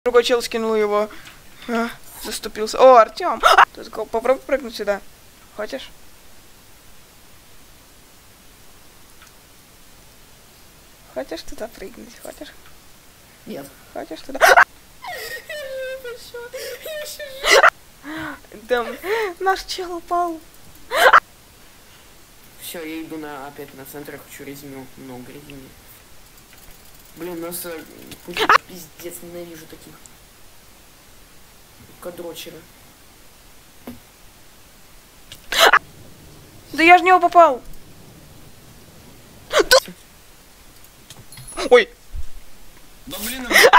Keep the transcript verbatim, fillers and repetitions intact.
Другой чел скинул его. А, заступился. О, Артем! Попробуй прыгнуть сюда. Хочешь? Хочешь туда прыгнуть? Хочешь? Нет. Хочешь туда? Там наш чел упал. Все, я иду на опять на центр, хочу резьму. Много резьмы. Блин, у нас э, путь пиздец, ненавижу таких. Кадрочеры. Да я ж в него попал. Ой. Да блин,